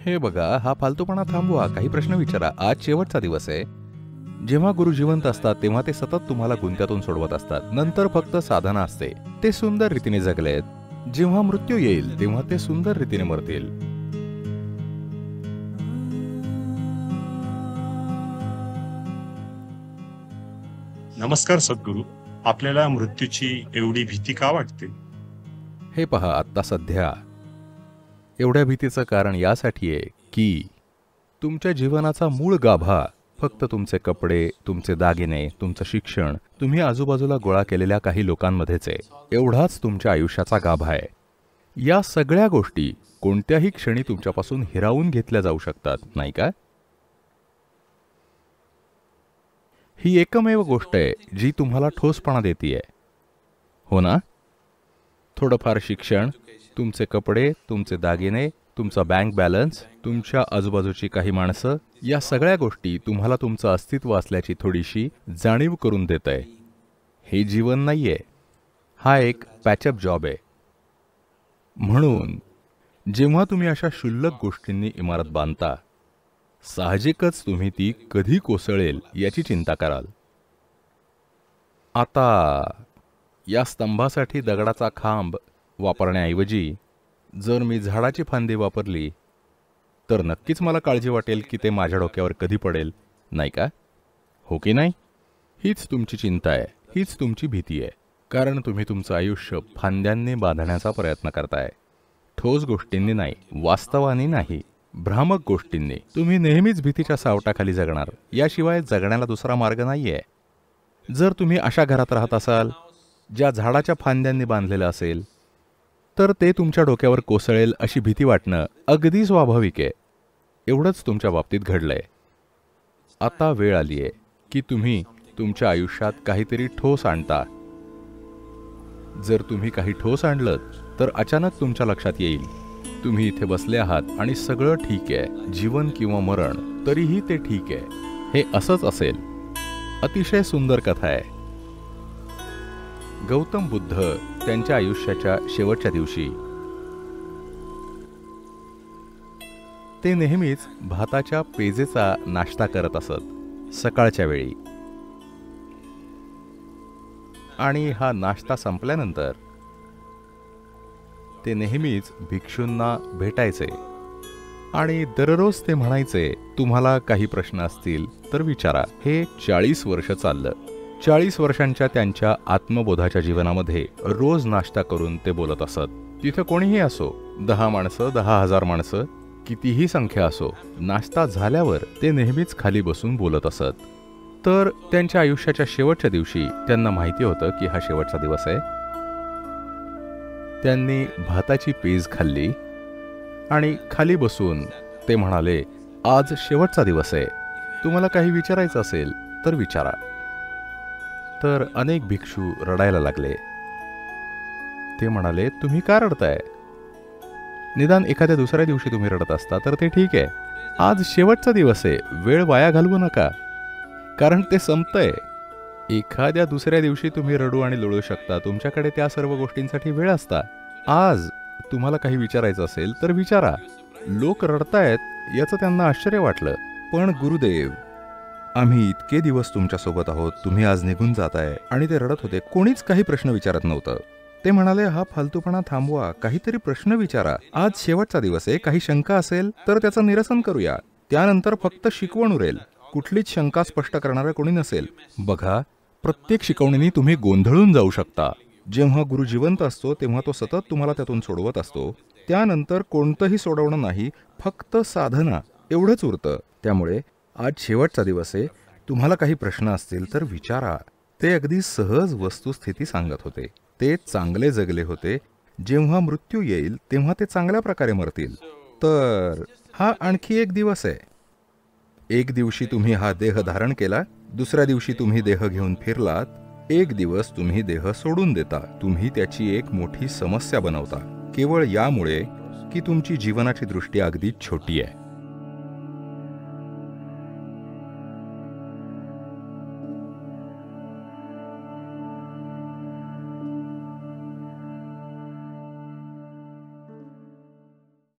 हे बघा, हा फालतूपणा थांबवा, काही प्रश्न विचारा. आज शेवटचा दिवस आहे. जेव्हा गुरु जिवंत असतात तेव्हा ते सतत तुम्हाला गुंत्यातून सोडवत असतात. नंतर फक्त साधना असते. ते सुंदर रीतीने जगलेत. जेव्हा मृत्यू येईल तेव्हा ते सुंदर रीतीने मरतील. नमस्कार सद्गुरू. आपल्याला मृत्यूची एवढी भीती का वाटते? हे पहा, आता सध्या एवढ्या भीतीचं कारण यासाठी आहे की तुमच्या जीवनाचा मूळ गाभा फक्त तुमचे कपडे, तुमचे दागिने, तुमचं शिक्षण, तुम्ही आजूबाजूला गोळा केलेल्या काही लोकांमध्येच आहे. एवढाच तुमच्या आयुष्याचा गाभा आहे. या सगळ्या गोष्टी कोणत्याही क्षणी तुमच्यापासून हिरावून घेतल्या जाऊ शकतात, नाही का? ही एकमेव गोष्ट आहे जी तुम्हाला ठोसपणा देतीये, हो ना? थोडंफार शिक्षण, तुमचे कपडे, तुमचे दागिने, तुमचा बँक बॅलन्स, तुमच्या आजूबाजूची काही माणसं, या सगळ्या गोष्टी तुम्हाला तुमचं अस्तित्व असल्याची थोडीशी जाणीव करून देत आहे. हे जीवन नाहीये, हा एक पॅचअप जॉब आहे. म्हणून जेव्हा तुम्ही अशा क्षुल्लक गोष्टींनी इमारत बांधता, साहजिकच तुम्ही ती कधी कोसळेल याची चिंता कराल. आता या स्तंभासाठी दगडाचा खांब वापरण्याऐवजी जर मी झाडाची फांदी वापरली तर नक्कीच मला काळजी वाटेल की ते माझ्या डोक्यावर कधी पडेल, नाही का? हो की नाही? हीच तुमची चिंता आहे, हीच तुमची भीती आहे. कारण तुम्ही तुमचं आयुष्य फांद्यांनी बांधण्याचा प्रयत्न करताय. ठोस गोष्टींनी नाही, वास्तवानी नाही, भ्रामक गोष्टींनी. तुम्ही नेहमीच भीतीच्या सावटाखाली जगणार, याशिवाय जगण्याला दुसरा मार्ग नाहीये. जर तुम्ही अशा घरात राहत असाल ज्या झाडाच्या फांद्यांनी बांधलेलं असेल तर ते तुमच्या डोक्यावर कोसळेल अशी भीती वाटणं अगदी स्वाभाविक आहे. एवढंच तुमच्या बाबतीत घडलंय. आता वेळ आली आहे की तुम्ही तुमच्या आयुष्यात काहीतरी ठोस आणता. जर तुम्ही काही ठोस आणलं तर अचानक तुमच्या लक्षात येईल तुम्ही इथे बसले आहात आणि सगळं ठीक आहे, जीवन किंवा मरण, तरीही ते ठीक आहे. हे असंच असेल. अतिशय सुंदर कथा आहे. गौतम बुद्ध त्यांच्या आयुष्याच्या शेवटच्या दिवशी ते नेहमीच भाताच्या पेजेचा नाश्ता करत असत सकाळच्या वेळी. आणि हा नाश्ता संपल्यानंतर ते नेहमीच भिक्षूंना भेटायचे आणि दररोज ते म्हणायचे, तुम्हाला काही प्रश्न असतील तर विचारा. हे 40 वर्ष चाललं. 40 वर्षांच्या त्यांच्या आत्मबोधाच्या जीवनामध्ये रोज नाश्ता करून ते बोलत असत. तिथं कोणीही असो, 10 माणसं, 10,000 माणसं, कितीही संख्या असो, नाश्ता झाल्यावर ते नेहमीच खाली बसून बोलत असत. तर त्यांच्या आयुष्याच्या शेवटच्या दिवशी त्यांना माहिती होतं की हा शेवटचा दिवस आहे. त्यांनी भाताची पेज खाल्ली आणि खाली बसून ते म्हणाले, आज शेवटचा दिवस आहे, तुम्हाला काही विचारायचं असेल तर विचारा. तर अनेक भिक्षू रडायला लागले. ते म्हणाले, तुम्ही का रडताय? निदान एखाद्या दुसऱ्या दिवशी तुम्ही रडत असता तर ते ठीक आहे. आज शेवटचा दिवस आहे, वेळ वाया घालवू नका, कारण ते संपतंय. एखाद्या दुसऱ्या दिवशी तुम्ही रडू आणि लोळू शकता, तुमच्याकडे त्या सर्व गोष्टींसाठी वेळ असता. आज तुम्हाला काही विचारायचं असेल तर विचारा. लोक रडतायत याचं त्यांना आश्चर्य वाटलं. पण गुरुदेव, आम्ही इतके दिवस तुमच्यासोबत आहोत, तुम्ही आज निघून जाताय. आणि ते रडत होते. कोणीच काही प्रश्न विचारत नव्हतं. ते म्हणाले, हा फालतूपणा थांबवा, काहीतरी प्रश्न विचारा. आज शेवटचा दिवस आहे, काही शंका असेल तर त्याचं निरसन करूया. त्यानंतर फक्त शिकवण उरेल, कुठलीच शंका स्पष्ट करणारं कोणी नसेल. बघा, प्रत्येक शिकवणीने तुम्ही गोंधळून जाऊ शकता. जेव्हा गुरु जिवंत असतो तेव्हा तो सतत तुम्हाला त्यातून सोडवत असतो. त्यानंतर कोणतंही सोडवणं नाही, फक्त साधना, एवढंच उरतं. त्यामुळे आज शेवटचा दिवस आहे, तुम्हाला काही प्रश्न असतील तर विचारा. ते अगदी सहज वस्तुस्थिती सांगत होते. ते चांगले जगले होते. जेव्हा मृत्यू येईल तेव्हा ते चांगल्या प्रकारे मरतील. तर हा आणखी एक दिवस आहे. एक दिवशी तुम्ही हा देह धारण केला, दुसऱ्या दिवशी तुम्ही देह घेऊन फिरलात, एक दिवस तुम्ही देह सोडून देता. तुम्ही त्याची एक मोठी समस्या बनवता, केवळ यामुळे की तुमची जीवनाची दृष्टी अगदी छोटी आहे.